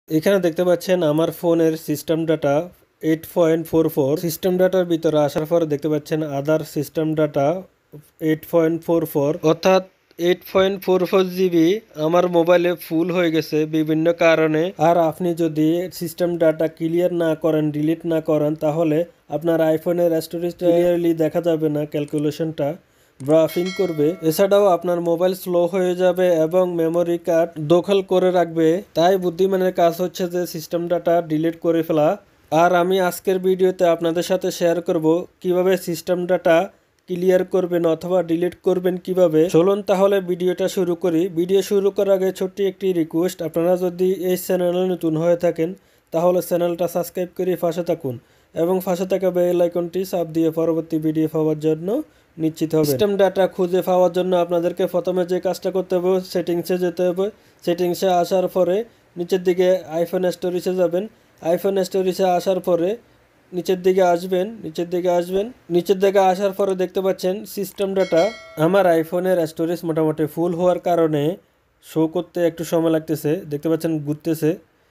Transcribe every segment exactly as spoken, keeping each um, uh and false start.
এখানে দেখতে পাচ্ছেন আমার ফোনের system data eight point four four. System ডাটার ভিতরে আসার পরে দেখতে পাচ্ছেন other system data eight point four four, অর্থাৎ eight point four four GB আমার মোবাইলে ফুল হয়ে গেছে বিভিন্ন কারণে। আর আপনি যদি সিস্টেম ডাটা ক্লিয়ার না করেন, ডিলিট না করেন, তাহলে আপনার আইফোনের স্টোরেজ ক্লিয়ারলি দেখা যাবে না, ক্যালকুলেশনটা ব্রাফিং করবে। এছাড়াও আপনার মোবাইল স্লো হয়ে যাবে এবং মেমোরি কার্ড দখল করে রাখবে। তাই বুদ্ধিমানের কাজ হচ্ছে যে সিস্টেম ডাটা ডিলিট করে ফেলা। আর আমি আজকের ভিডিওতে আপনাদের সাথে শেয়ার করব কিভাবে সিস্টেম ডাটা ক্লিয়ার করবেন অথবা ডিলিট করবেন কিভাবে। চলুন তাহলে ভিডিওটা শুরু করি। ভিডিও শুরু করার আগে ছোট্ট একটি রিকোয়েস্ট, আপনারা যদি এই চ্যানেলে নতুন হয়ে থাকেন তাহলে চ্যানেলটা সাবস্ক্রাইব করে পাশে থাকুন এবং পাশে থাকা বেল আইকনটি চাপ দিয়ে পরবর্তী ভিডিও পাওয়ার জন্য নিশ্চিত হবে। সিস্টেম ডাটা খুঁজে পাওয়ার জন্য আপনাদেরকে প্রথমে যে কাজটা করতে হবে, সেটিংসে যেতে হবে। সেটিংসে আসার পরে নিচের দিকে আইফোন স্টোরেজে যাবেন। আইফোন স্টোরেজে আসার পরে নিচের দিকে আসবেন নিচের দিকে আসবেন নিচের দিকে আসার পরে দেখতে পাচ্ছেন সিস্টেম ডাটা। আমার আইফোনের স্টোরেজ মোটামুটি ফুল হওয়ার কারণে শো করতে একটু সময় লাগতেছে, দেখতে পাচ্ছেন ঘুরতেছে।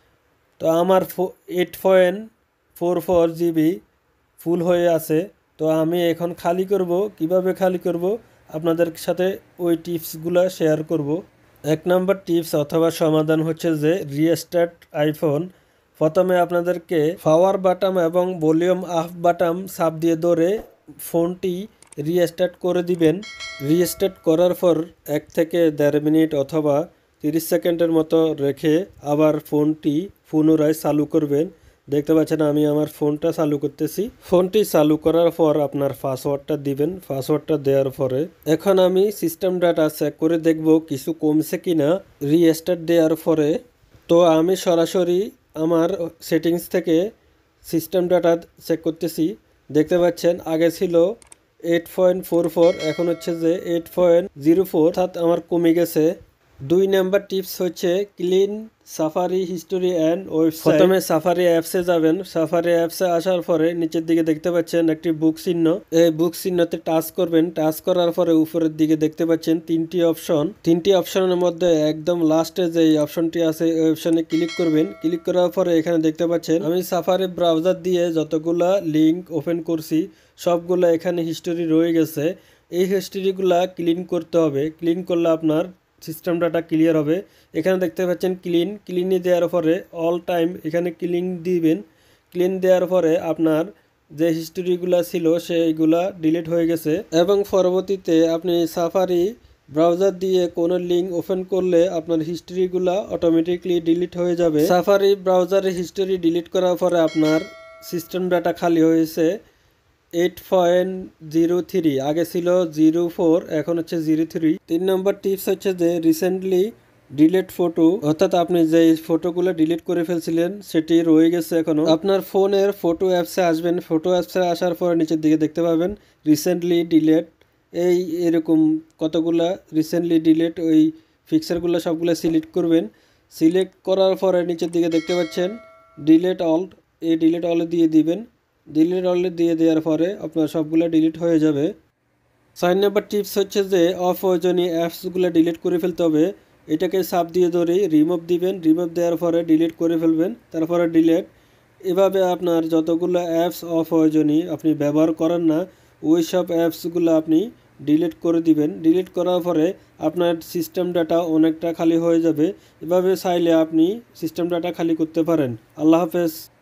তো আমার eight point four four GB full হয়ে আছে। তো আমি এখন খালি করব। কিভাবে খালি করব আপনাদের সাথে ওই টিপসগুলো শেয়ার করব। এক নম্বর টিপস অথবা সমাধান হচ্ছে যে রিস্টার্ট আইফোন। প্রথমে আপনাদেরকে পাওয়ার বাটন এবং ভলিউম আপ বাটন চাপ দিয়ে ধরে ফোনটি রিস্টার্ট করে দিবেন। রিস্টার্ট করার পর এক থেকে দেড় মিনিট অথবা তিরিশ সেকেন্ডের মতো রেখে আবার ফোনটি পুনরায় চালু করবেন। দেখতে পাচ্ছেন আমি আমার ফোনটা চালু করতেছি। ফোনটি চালু করার পর আপনার পাসওয়ার্ডটা দিবেন। পাসওয়ার্ডটা দেওয়ার পরে এখন আমি সিস্টেম ডাটা চেক করে দেখব কিছু কমছে কিনা রিস্টার্ট দেওয়ার পরে। তো আমি সরাসরি আমার সেটিংস থেকে সিস্টেম ডাটা চেক করতেছি। দেখতে পাচ্ছেন আগে ছিল এইট পয়েন্ট ফোর ফোর, এখন হচ্ছে যে এইট পয়েন্ট জিরো ফোর, অর্থাৎ আমার কমে গেছে। দুই নাম্বার টিপস হচ্ছে clean Safari history and website. প্রথমে সাফারি অ্যাপসে যাবেন। সাফারি অ্যাপসে আসার পরে নিচের দিকে দেখতে পাচ্ছেন একটি বুক চিহ্ন। এই বুক চিহ্নতে টাচ করবেন। টাচ করার পরে উপরের দিকে দেখতে পাচ্ছেন তিনটি অপশন। তিনটি অপশনের মধ্যে একদম লাস্টে যে অপশনটি আছে ওই অপশনে ক্লিক করবেন। ক্লিক করার পরে এখানে দেখতে পাচ্ছেন আমি সাফারি ব্রাউজার দিয়ে যতগুলা লিঙ্ক ওপেন করছি সবগুলো এখানে হিস্টোরি রয়ে গেছে। এই হিস্টোরিগুলা ক্লিন করতে হবে। ক্লিন করলে আপনার সিস্টেম ডাটা ক্লিয়ার হবে। এখানে দেখতে পাচ্ছেন ক্লিন। ক্লিনে দেওয়ার পরে অল টাইম এখানে ক্লিন দিবেন। ক্লিন দেওয়ার পরে আপনার যে হিস্টোরিগুলো ছিল সেইগুলা ডিলিট হয়ে গেছে এবং পরবর্তীতে আপনি সাফারি ব্রাউজার দিয়ে কোনো লিঙ্ক ওপেন করলে আপনার হিস্টোরিগুলা অটোমেটিকলি ডিলিট হয়ে যাবে। সাফারি ব্রাউজারের হিস্টোরি ডিলিট করার পরে আপনার সিস্টেম ডাটা খালি হয়েছে এইট পয়েন্ট জিরো থ্রি, আগে ছিল জিরো ফোর, এখন হচ্ছে জিরো থ্রি। তিন নম্বর টিপস হচ্ছে যে রিসেন্টলি ডিলিট ফটো, অর্থাৎ আপনি যে ফটোগুলো ডিলিট করে ফেলছিলেন সেটি রয়ে গেছে এখনো। আপনার ফোনের ফটো অ্যাপসে আসবেন। ফটো অ্যাপসে আসার পরে নিচের দিকে দেখতে পাবেন রিসেন্টলি ডিলিট, এই এরকম কতগুলা রিসেন্টলি ডিলিট, ওই পিকচারগুলো সবগুলো সিলেক্ট করবেন। সিলেক্ট করার পরে নিচের দিকে দেখতে পাচ্ছেন ডিলিট অল, এই ডিলিট অলে দিয়ে দিবেন। ডিলিট অলে দিয়ে দেওয়ার পরে আপনার সবগুলো ডিলিট হয়ে যাবে। চার নাম্বার টিপস হচ্ছে যে অপ্রয়োজনীয় অ্যাপসগুলো ডিলিট করে ফেলতে হবে। এটাকে চাপ দিয়ে ধরে রিমুভ দিবেন। রিমুভ দেওয়ার পরে ডিলিট করে ফেলবেন, তারপরে ডিলিট। এভাবে আপনার যতগুলো অ্যাপস অপ্রয়োজনীয় আপনি ব্যবহার করেন না ওই সব অ্যাপসগুলো আপনি ডিলিট করে দিবেন। ডিলিট করার পরে আপনার সিস্টেম ডাটা অনেকটা খালি হয়ে যাবে। এভাবে চাইলে আপনি সিস্টেম ডাটা খালি করতে পারেন। আল্লাহ হাফেজ।